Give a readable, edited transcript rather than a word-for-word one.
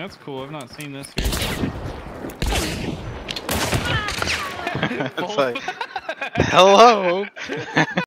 That's cool. I've not seen this here. It's like, hello.